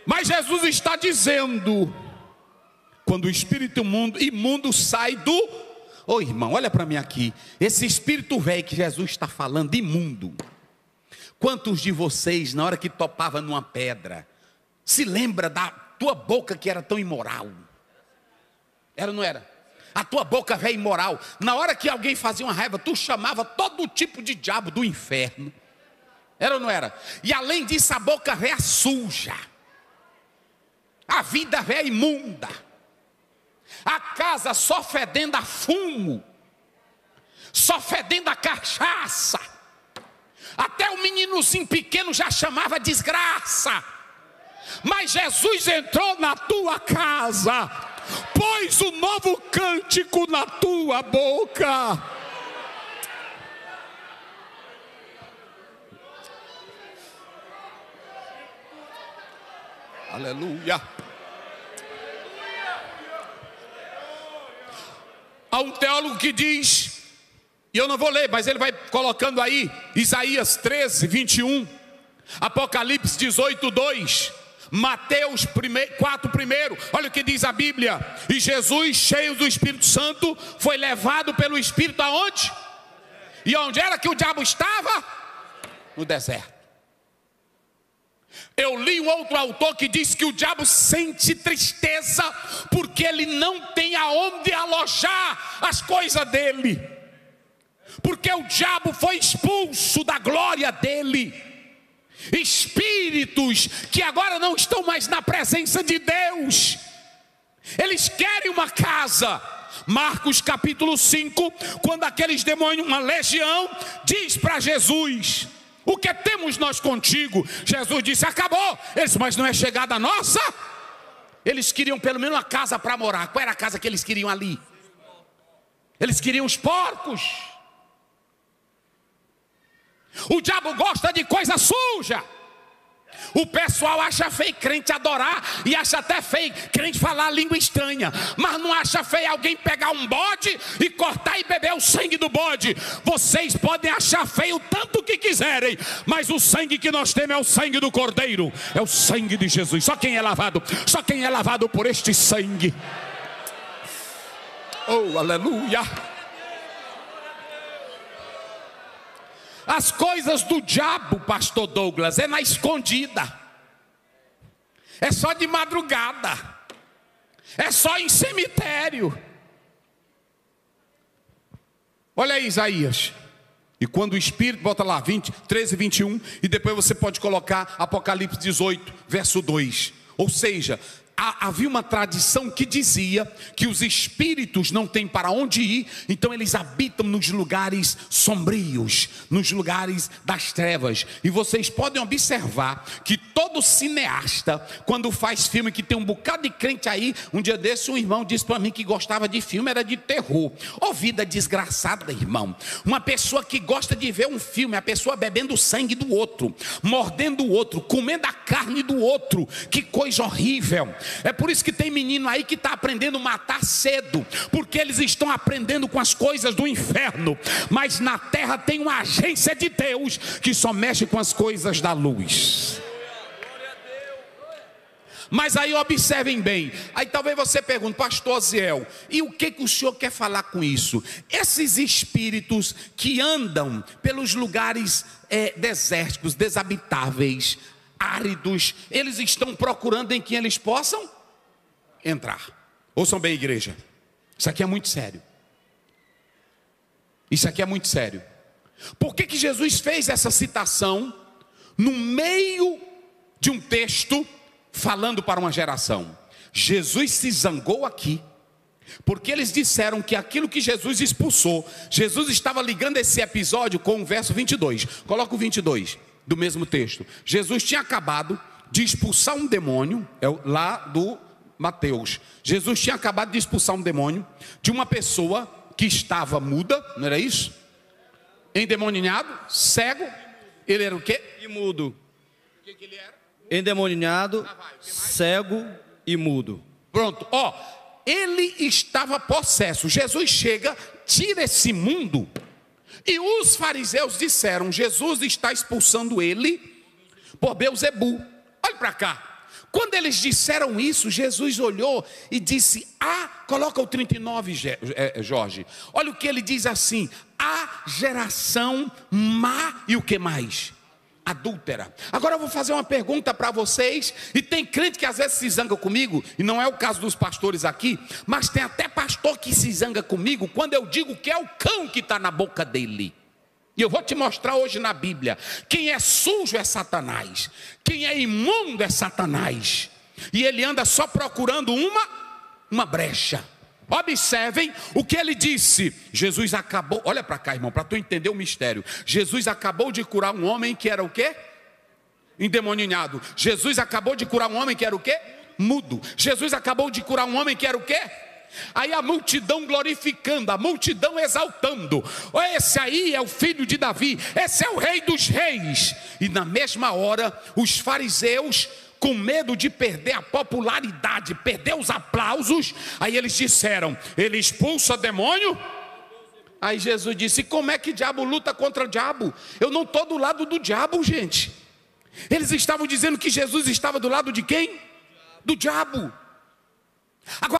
Mas Jesus está dizendo, quando o espírito imundo sai do... Ô irmão, olha para mim aqui. Esse espírito velho que Jesus está falando, imundo. Quantos de vocês, na hora que topava numa pedra, se lembra da tua boca que era tão imoral? Era ou não era? A tua boca velha imoral. Na hora que alguém fazia uma raiva, tu chamava todo tipo de diabo do inferno. Era ou não era? E além disso, a boca velha suja. A vida velha imunda. A casa só fedendo a fumo. Só fedendo a cachaça. Até o meninozinho pequeno já chamava desgraça. Mas Jesus entrou na tua casa, pôs um novo cântico na tua boca. Aleluia. Há um teólogo que diz, e eu não vou ler, mas ele vai colocando aí, Isaías 13, 21, Apocalipse 18, 2, Mateus 4, 1, olha o que diz a Bíblia. E Jesus, cheio do Espírito Santo, foi levado pelo Espírito aonde? E onde era que o diabo estava? No deserto. Eu li um outro autor que diz que o diabo sente tristeza, porque ele não tem aonde alojar as coisas dele. Porque o diabo foi expulso da glória dele. Espíritos que agora não estão mais na presença de Deus, eles querem uma casa. Marcos capítulo 5, quando aqueles demônios, uma legião, diz para Jesus: o que temos nós contigo? Jesus disse: acabou. Eles: mas não é chegada nossa? Eles queriam pelo menos uma casa para morar. Qual era a casa que eles queriam ali? Eles queriam os porcos. O diabo gosta de coisa suja. O pessoal acha feio crente adorar, e acha até feio crente falar língua estranha, mas não acha feio alguém pegar um bode e cortar e beber o sangue do bode. Vocês podem achar feio tanto que quiserem, mas o sangue que nós temos é o sangue do Cordeiro, é o sangue de Jesus. Só quem é lavado por este sangue. Oh, aleluia. As coisas do diabo, pastor Douglas, é na escondida. É só de madrugada. É só em cemitério. Olha aí Isaías. E quando o Espírito, bota lá 13, 21. E depois você pode colocar Apocalipse 18, verso 2. Ou seja, havia uma tradição que dizia que os espíritos não têm para onde ir, então eles habitam nos lugares sombrios, nos lugares das trevas. E vocês podem observar que todo cineasta, quando faz filme, que tem um bocado de crente aí, um dia desse um irmão disse para mim que gostava de filme, era de terror. Ô vida desgraçada, irmão. Uma pessoa que gosta de ver um filme, a pessoa bebendo o sangue do outro, mordendo o outro, comendo a carne do outro. Que coisa horrível. É por isso que tem menino aí que está aprendendo a matar cedo, porque eles estão aprendendo com as coisas do inferno. Mas na terra tem uma agência de Deus que só mexe com as coisas da luz. Mas aí observem bem. Aí talvez você pergunte: pastor Ziel, e o que o senhor quer falar com isso? Esses espíritos que andam pelos lugares desérticos, desabitáveis, áridos, eles estão procurando em quem eles possam entrar. Ouçam bem, igreja, isso aqui é muito sério. Isso aqui é muito sério. Por que Jesus fez essa citação no meio de um texto falando para uma geração? Jesus se zangou aqui porque eles disseram que aquilo que Jesus expulsou, Jesus estava ligando esse episódio com o verso 22. Coloca o 22 do mesmo texto. Jesus tinha acabado de expulsar um demônio, lá do Mateus. Jesus tinha acabado de expulsar um demônio de uma pessoa que estava muda, não era isso? Endemoniado, cego. Ele era o quê? E mudo. O que ele era? Endemoniado, cego e mudo. Pronto, ele estava possesso. Jesus chega, tira esse mundo. E os fariseus disseram: Jesus está expulsando ele por Beelzebu. Olha para cá. Quando eles disseram isso, Jesus olhou e disse: coloca o 39, Jorge. Olha o que ele diz assim: a geração má e o que mais? Adúltera. Agora eu vou fazer uma pergunta para vocês, e tem crente que às vezes se zanga comigo, e não é o caso dos pastores aqui, mas tem até pastor que se zanga comigo quando eu digo que é o cão que está na boca dele. E eu vou te mostrar hoje na Bíblia: quem é sujo é Satanás, quem é imundo é Satanás, e ele anda só procurando uma brecha. Observem o que ele disse. Jesus acabou, olha para cá, irmão, para tu entender o mistério. Jesus acabou de curar um homem que era o quê? Endemoniado. Jesus acabou de curar um homem que era o quê? Mudo. Jesus acabou de curar um homem que era o quê? Aí a multidão glorificando, a multidão exaltando: esse aí é o filho de Davi, esse é o rei dos reis. E na mesma hora os fariseus, com medo de perder a popularidade, perder os aplausos, aí eles disseram: ele expulsa demônio? Aí Jesus disse: como é que diabo luta contra o diabo? Eu não estou do lado do diabo, gente. Eles estavam dizendo que Jesus estava do lado de quem? Do diabo. Agora